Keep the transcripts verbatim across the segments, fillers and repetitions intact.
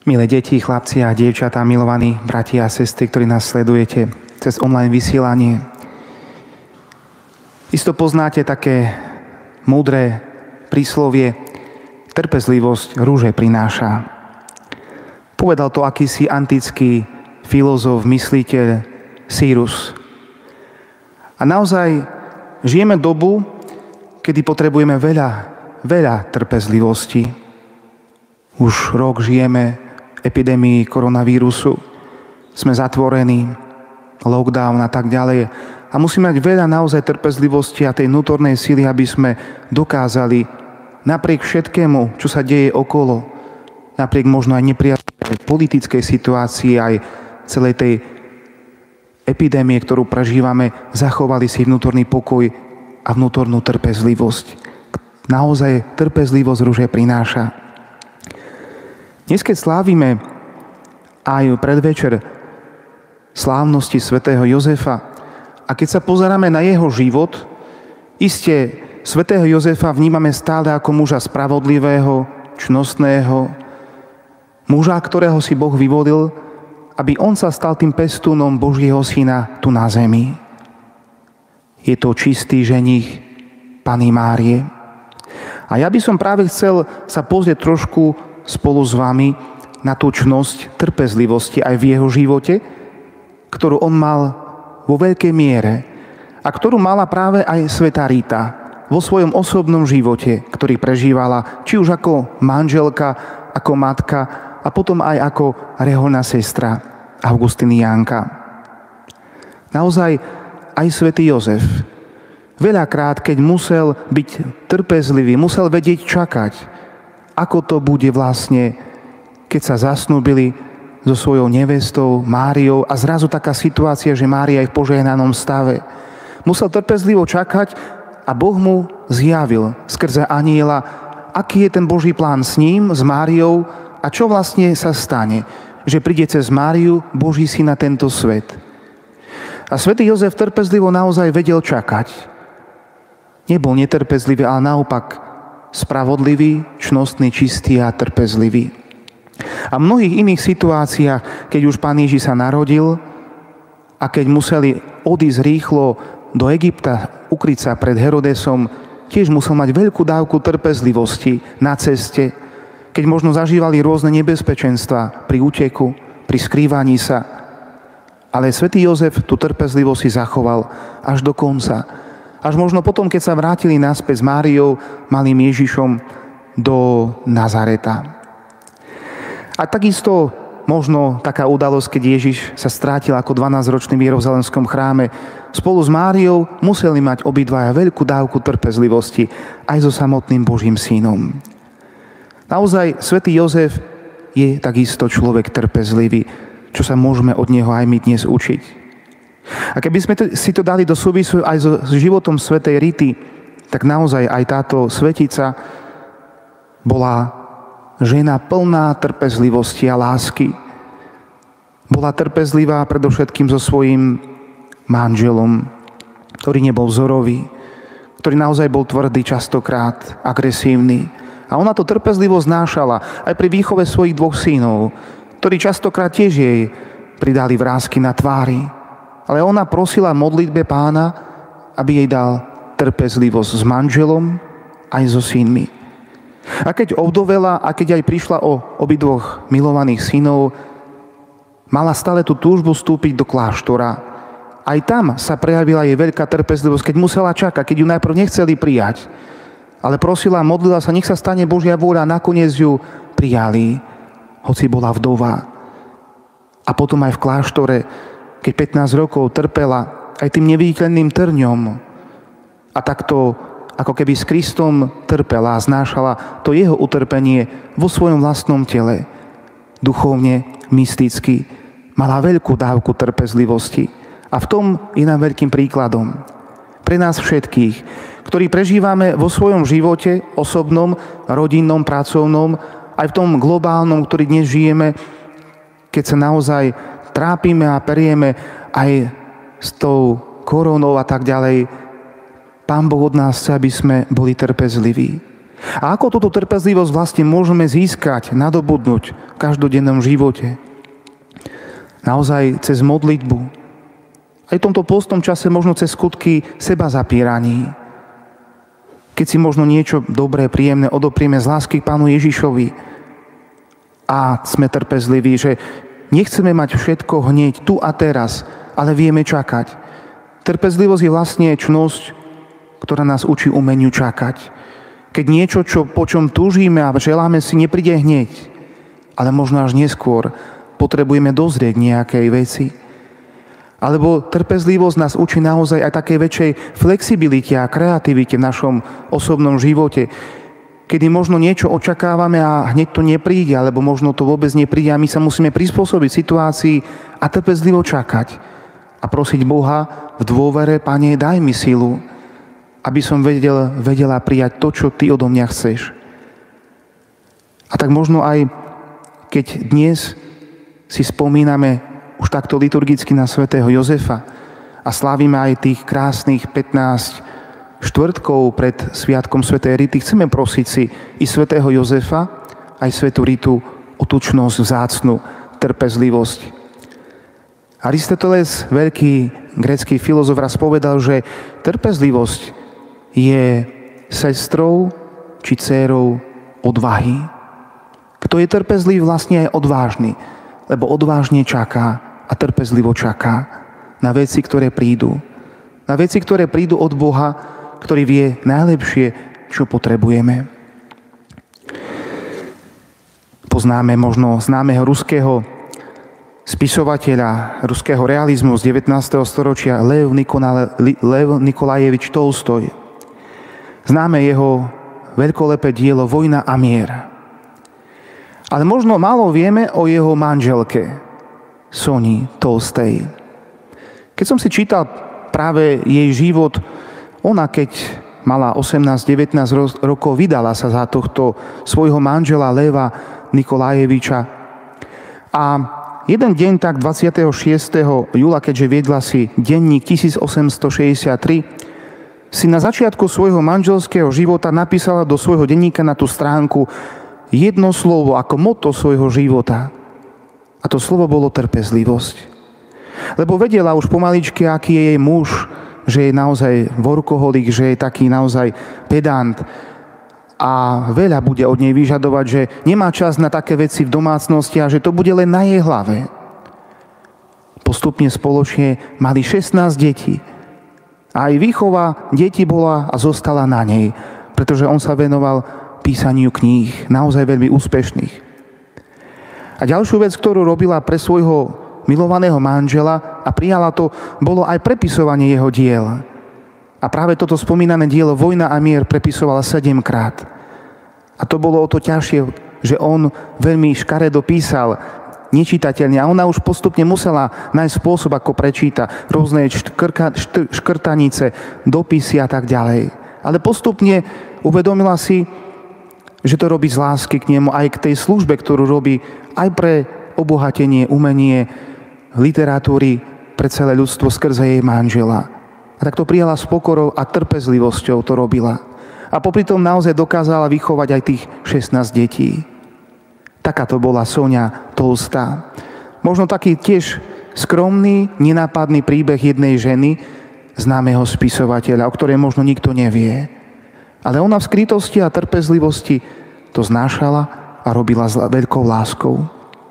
Milé deti, chlapci a dievčatá, milovaní bratia a sestry, ktorí nás sledujete cez online vysielanie. Isto poznáte také múdre príslovie: trpezlivosť rúže prináša. Povedal to akýsi antický filozof, mysliteľ Cyrus. A naozaj žijeme dobu, kedy potrebujeme veľa, veľa trpezlivosti. Už rok žijeme epidémii koronavírusu, sme zatvorení, lockdown a tak ďalej. A musíme mať veľa naozaj trpezlivosti a tej vnútornej síly, aby sme dokázali napriek všetkému, čo sa deje okolo, napriek možno aj nepriateľnej politickej situácii, aj celej tej epidémie, ktorú prežívame, zachovali si vnútorný pokoj a vnútornú trpezlivosť. Naozaj trpezlivosť rúže prináša. Dnes, keď slávime aj predvečer slávnosti svätého Jozefa a keď sa pozeráme na jeho život, iste svätého Jozefa vnímame stále ako muža spravodlivého, čnostného, muža, ktorého si Boh vyvolil, aby on sa stal tým pestúnom Božieho syna tu na zemi. Je to čistý ženich Panny Márie. A ja by som práve chcel sa pozrieť trošku spolu s vami na tú čnosť trpezlivosti aj v jeho živote, ktorú on mal vo veľkej miere a ktorú mala práve aj svätá Rita vo svojom osobnom živote, ktorý prežívala či už ako manželka, ako matka a potom aj ako reholná sestra Augustiniánka. Naozaj aj svätý Jozef veľakrát, keď musel byť trpezlivý, musel vedieť čakať, ako to bude vlastne, keď sa zasnúbili so svojou nevestou Máriou a zrazu taká situácia, že Mária je v požehnanom stave. Musel trpezlivo čakať a Boh mu zjavil skrze anjela, aký je ten Boží plán s ním, s Máriou a čo vlastne sa stane, že príde cez Máriu Boží syn na tento svet. A svätý Jozef trpezlivo naozaj vedel čakať. Nebol netrpezlivý, ale naopak spravodlivý, čnostný, čistý a trpezlivý. A v mnohých iných situáciách, keď už Pán Ježiš sa narodil a keď museli odísť rýchlo do Egypta, ukryť sa pred Herodesom, tiež musel mať veľkú dávku trpezlivosti na ceste, keď možno zažívali rôzne nebezpečenstva pri úteku, pri skrývaní sa. Ale svätý Jozef tú trpezlivosť si zachoval až do konca. Až možno potom, keď sa vrátili naspäť s Máriou, malým Ježišom, do Nazareta. A takisto možno taká udalosť, keď Ježiš sa strátil ako dvanásťročný v Jeruzalemskom chráme. Spolu s Máriou museli mať obidvaja veľkú dávku trpezlivosti aj so samotným Božím synom. Naozaj svätý Jozef je takisto človek trpezlivý, čo sa môžeme od neho aj my dnes učiť. A keby sme si to dali do súvisu aj so životom svätej Rity, tak naozaj aj táto svetica bola žena plná trpezlivosti a lásky. Bola trpezlivá predovšetkým so svojím manželom, ktorý nebol vzorový, ktorý naozaj bol tvrdý, častokrát agresívny. A ona to trpezlivo znášala aj pri výchove svojich dvoch synov, ktorí častokrát tiež jej pridali vrásky na tvári. Ale ona prosila v modlitbe Pána, aby jej dal trpezlivosť s manželom aj so synmi. A keď ovdovela a keď aj prišla o obidvoch milovaných synov, mala stále tú túžbu vstúpiť do kláštora. Aj tam sa prejavila jej veľká trpezlivosť, keď musela čakať, keď ju najprv nechceli prijať. Ale prosila, modlila sa, nech sa stane Božia vôľa, a nakoniec ju prijali, hoci bola vdova. A potom aj v kláštore, keď pätnásť rokov trpela aj tým neviditeľným trňom a takto ako keby s Kristom trpela a znášala to jeho utrpenie vo svojom vlastnom tele. Duchovne, mysticky, mala veľkú dávku trpezlivosti a v tom je nám veľkým príkladom. Pre nás všetkých, ktorí prežívame vo svojom živote, osobnom, rodinnom, pracovnom, aj v tom globálnom, ktorý dnes žijeme, keď sa naozaj trápime a perieme aj s tou koronou a tak ďalej. Pán Boh od nás chce, aby sme boli trpezliví. A ako túto trpezlivosť vlastne môžeme získať, nadobudnúť v každodennom živote? Naozaj cez modlitbu. Aj v tomto postnom čase možno cez skutky seba zapieraní. Keď si možno niečo dobré, príjemné odoprieme z lásky k Pánu Ježišovi a sme trpezliví, že nechceme mať všetko hneď tu a teraz, ale vieme čakať. Trpezlivosť je vlastne čnosť, ktorá nás učí umeniu čakať. Keď niečo, čo, po čom túžime a želáme si, nepríde hneď, ale možno až neskôr potrebujeme dozrieť nejakej veci. Alebo trpezlivosť nás učí naozaj aj takej väčšej flexibilite a kreativite v našom osobnom živote, kedy možno niečo očakávame a hneď to nepríde, alebo možno to vôbec nepríde a my sa musíme prispôsobiť situácii a trpezlivo čakať a prosiť Boha v dôvere: Pane, daj mi silu, aby som vedel, vedela prijať to, čo Ty odo mňa chceš. A tak možno aj keď dnes si spomíname už takto liturgicky na svätého Jozefa a slávime aj tých krásnych pätnásť štvrtkov pred sviatkom svätej Rity, chceme prosiť si i svätého Jozefa, aj svätú Ritu o tučnosť, vzácnu trpezlivosť. Aristoteles, veľký grécky filozof, raz povedal, že trpezlivosť je sestrou či dcérou odvahy. Kto je trpezlivý, vlastne je odvážny, lebo odvážne čaká a trpezlivo čaká na veci, ktoré prídu. Na veci, ktoré prídu od Boha, ktorý vie najlepšie, čo potrebujeme. Poznáme možno známeho ruského spisovateľa, ruského realizmu z devätnásteho storočia Lev, Nikola, Lev Nikolajevič Tolstoj. Známe jeho veľkolepé dielo Vojna a mier. Ale možno málo vieme o jeho manželke, Soni Tolstej. Keď som si čítal práve jej život, ona keď mala osemnásť devätnásť rokov, vydala sa za tohto svojho manžela Leva Nikolajeviča. A jeden deň, tak dvadsiateho šiesteho júla, keďže viedla si denník tisícosemstošesťdesiattri, si na začiatku svojho manželského života napísala do svojho denníka na tú stránku jedno slovo ako motto svojho života. A to slovo bolo trpezlivosť. Lebo vedela už pomaličky, aký je jej muž, že je naozaj workoholik, že je taký naozaj pedant a veľa bude od nej vyžadovať, že nemá čas na také veci v domácnosti a že to bude len na jej hlave. Postupne spoločne mali šestnásť detí. A aj výchova detí bola a zostala na nej, pretože on sa venoval písaniu kníh, naozaj veľmi úspešných. A ďalšiu vec, ktorú robila pre svojho milovaného manžela a prijala to, bolo aj prepisovanie jeho diel. A práve toto spomínané dielo Vojna a mier prepisovala sedemkrát. A to bolo o to ťažšie, že on veľmi škaredo písal, nečitateľne. A ona už postupne musela nájsť spôsob, ako prečíta rôzne škrka, štr, škrtanice, dopisy a tak ďalej. Ale postupne uvedomila si, že to robí z lásky k nemu, aj k tej službe, ktorú robí aj pre obohatenie, umenie, literatúry pre celé ľudstvo skrze jej manžela. A tak to prijala s pokorou a trpezlivosťou to robila. A popri tom naozaj dokázala vychovať aj tých šestnásť detí. Taká to bola Sonia Tolstá. Možno taký tiež skromný, nenápadný príbeh jednej ženy, známeho spisovateľa, o ktorej možno nikto nevie. Ale ona v skrytosti a trpezlivosti to znášala a robila s veľkou láskou.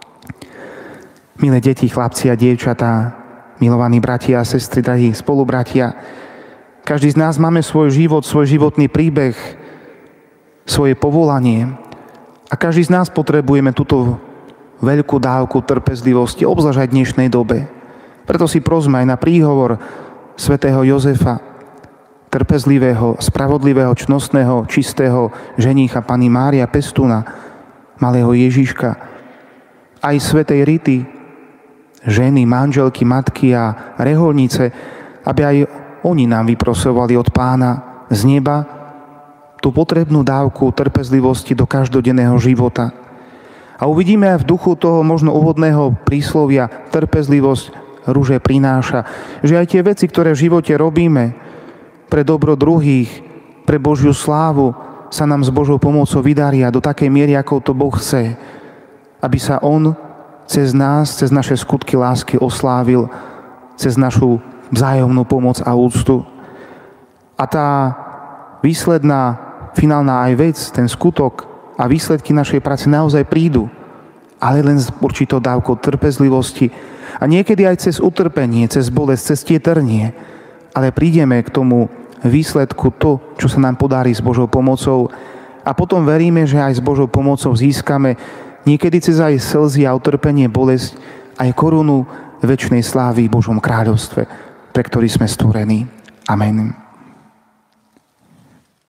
Milé deti, chlapci a dievčatá, milovaní bratia a sestry, drahí spolubratia, každý z nás máme svoj život, svoj životný príbeh, svoje povolanie. A každý z nás potrebujeme túto veľkú dávku trpezlivosti, obzvlášť aj v dnešnej dobe. Preto si prosme aj na príhovor svätého Jozefa, trpezlivého, spravodlivého, čnostného, čistého ženícha Panny Mária Pestúna, malého Ježiška, aj svätej Rity, ženy, manželky, matky a reholnice, aby aj oni nám vyprosovali od Pána z neba tú potrebnú dávku trpezlivosti do každodenného života. A uvidíme aj v duchu toho možno úvodného príslovia trpezlivosť ruže prináša, že aj tie veci, ktoré v živote robíme pre dobro druhých, pre Božiu slávu, sa nám s Božou pomocou vydaria do takej miery, ako to Boh chce, aby sa On cez nás, cez naše skutky lásky oslávil, cez našu vzájomnú pomoc a úctu. A tá výsledná, finálna aj vec, ten skutok a výsledky našej práce naozaj prídu, ale len s určitou dávkou trpezlivosti a niekedy aj cez utrpenie, cez bolesť, cez tie trnie, ale prídeme k tomu výsledku, to, čo sa nám podarí s Božou pomocou, a potom veríme, že aj s Božou pomocou získame niekedy cez aj slzy a utrpenie, bolesť, aj korunu večnej slávy v Božom kráľovstve, pre ktorý sme stvorení. Amen.